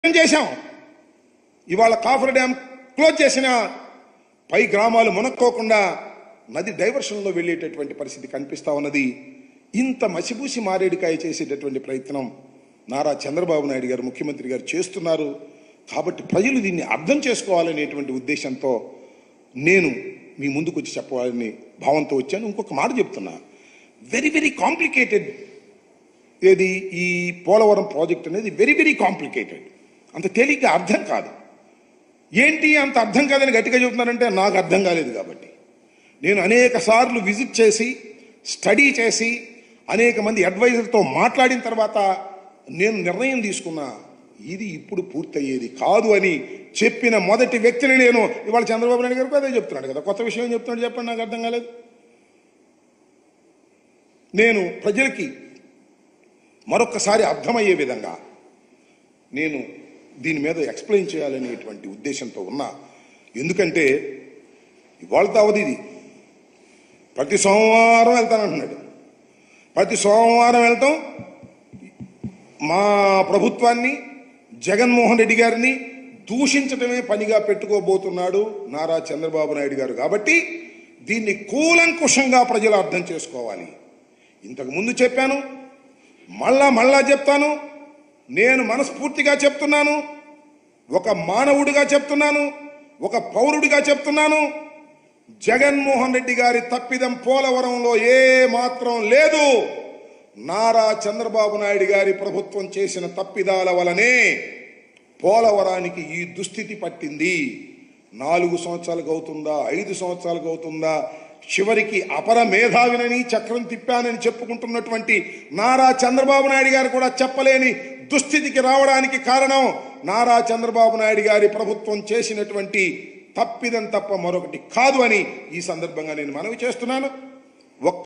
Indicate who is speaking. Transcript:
Speaker 1: చేశాం. ఇవాళ coffer dam close చేసిన పై గ్రామాలు మునక్కోకుండా నది డైవర్షన్లో వెళ్ళేటటువంటి పరిస్థితి కనిపిస్తా ఉన్నది. ఇంత మసిబూసి మారేడుకాయ చేసేటటువంటి ప్రయత్నం నారా చంద్రబాబు నాయుడు గారు ముఖ్యమంత్రి గారు చేస్తున్నారు. కాబట్టి ప్రజలు దీన్ని అర్థం చేసుకోవాలనేటువంటి ఉద్దేశంతో నేను మీ ముందుకు వచ్చి చెప్పాలని భావంతో వచ్చాను. ఇంకొక మాట చెప్తున్నా, వెరీ వెరీ కాంప్లికేటెడ్. ఏది ఈ పోలవరం ప్రాజెక్ట్ అనేది వెరీ వెరీ కాంప్లికేటెడ్, అంత తేలిగ్గా అర్థం కాదు. ఏంటి అంత అర్థం కాదని గట్టిగా చెబుతున్నారంటే నాకు అర్థం కాలేదు. కాబట్టి నేను అనేక సార్లు విజిట్ చేసి స్టడీ చేసి అనేక మంది అడ్వైజర్తో మాట్లాడిన తర్వాత నేను నిర్ణయం తీసుకున్నా, ఇది ఇప్పుడు పూర్తయ్యేది కాదు అని చెప్పిన మొదటి వ్యక్తిని నేను. ఇవాళ చంద్రబాబు నాయుడు గారు అదే చెప్తున్నాడు కదా, కొత్త విషయం చెప్తున్నాడు. చెప్పండి, నాకు అర్థం కాలేదు. నేను ప్రజలకి మరొక్కసారి అర్థమయ్యే విధంగా నేను దీని మీద ఎక్స్ప్లెయిన్ చేయాలనేటువంటి ఉద్దేశంతో ఉన్నా. ఎందుకంటే ఇవాళ అవధి ఇది. ప్రతి సోమవారం వెళ్తానంటున్నాడు. ప్రతి సోమవారం వెళ్తాం. మా ప్రభుత్వాన్ని, జగన్మోహన్ రెడ్డి గారిని దూషించడమే పనిగా పెట్టుకోబోతున్నాడు నారా చంద్రబాబు నాయుడు గారు. కాబట్టి దీన్ని కూలంకుషంగా ప్రజలు అర్థం చేసుకోవాలి. ఇంతకు ముందు చెప్పాను, మళ్ళా చెప్తాను. నేను మనస్ఫూర్తిగా చెప్తున్నాను, ఒక మానవుడిగా చెప్తున్నాను, ఒక పౌరుడిగా చెప్తున్నాను. జగన్మోహన్ రెడ్డి గారి తప్పిదం పోలవరంలో ఏ మాత్రం లేదు. నారా చంద్రబాబు నాయుడు గారి ప్రభుత్వం చేసిన తప్పిదాల వలనే పోలవరానికి ఈ దుస్థితి పట్టింది. 4 సంవత్సరాలకు అవుతుందా, 5 సంవత్సరాలకు అవుతుందా, చివరికి అపర మేధావినని చక్రం తిప్పానని చెప్పుకుంటున్నటువంటి నారా చంద్రబాబు నాయుడు గారు కూడా చెప్పలేని దుస్థితికి రావడానికి కారణం నారా చంద్రబాబు నాయుడు గారి ప్రభుత్వం చేసినటువంటి తప్పిదం తప్ప మరొకటి కాదు అని ఈ సందర్భంగా నేను మనవి చేస్తున్నాను.